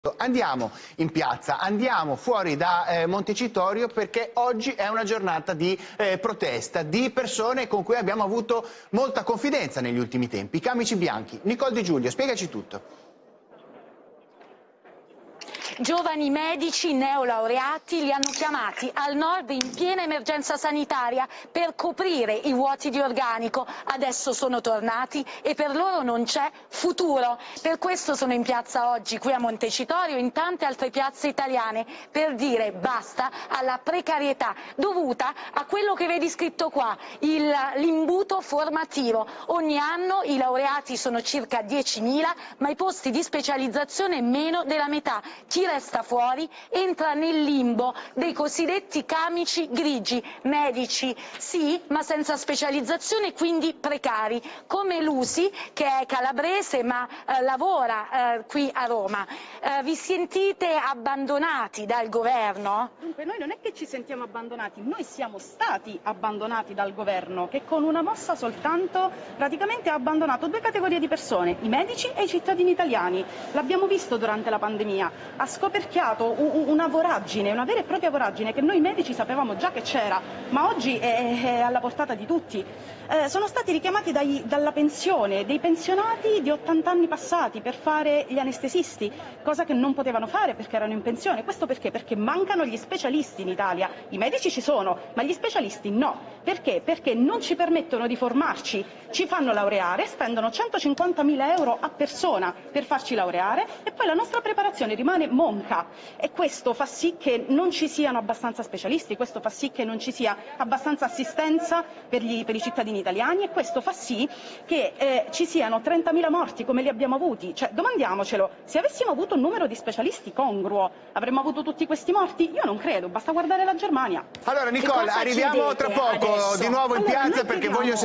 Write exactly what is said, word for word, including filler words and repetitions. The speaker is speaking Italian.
Andiamo in piazza, andiamo fuori da eh, Montecitorio perché oggi è una giornata di eh, protesta, di persone con cui abbiamo avuto molta confidenza negli ultimi tempi, i camici bianchi. Nicole Di Giulio, spiegaci tutto. Giovani medici neolaureati li hanno chiamati al nord in piena emergenza sanitaria per coprire i vuoti di organico. Adesso sono tornati e per loro non c'è futuro. Per questo sono in piazza oggi qui a Montecitorio e in tante altre piazze italiane per dire basta alla precarietà dovuta a quello che vedi scritto qua, l'imbuto formativo. Ogni anno i laureati sono circa diecimila, ma i posti di specializzazione meno della metà. Chi resta fuori entra nel limbo dei cosiddetti camici grigi, medici sì, ma senza specializzazione, quindi precari, come Lusi, che è calabrese ma eh, lavora eh, qui a Roma. Eh, vi sentite abbandonati dal governo? Dunque noi non è che ci sentiamo abbandonati, noi siamo stati abbandonati dal governo che con una mossa soltanto praticamente ha abbandonato due categorie di persone, i medici e i cittadini italiani. L'abbiamo visto durante la pandemia, ha scoperchiato una voragine, una vera e propria voragine che noi medici sapevamo già che c'era, ma oggi è, è alla portata di tutti. Eh, sono stati richiamati dai, dalla pensione dei pensionati di ottanta anni passati per fare gli anestesisti, cosa che non potevano fare perché erano in pensione. Questo perché? Perché mancano gli specialisti in Italia. I medici ci sono, ma gli specialisti no. Perché? Perché non ci permettono di formarci, ci fanno laureare, spendono centocinquantamila euro a persona per farci laureare e poi la nostra preparazione rimane monca e questo fa sì che non ci siano abbastanza specialisti, questo fa sì che non ci sia abbastanza assistenza per, gli, per i cittadini italiani e questo fa sì che eh, ci siano trentamila morti come li abbiamo avuti. Cioè, domandiamocelo, se avessimo avuto un numero di specialisti congruo avremmo avuto tutti questi morti? Io non credo, basta guardare la Germania. Allora Nicole, arriviamo tra poco adesso? di nuovo in Allora, piazza perché voglio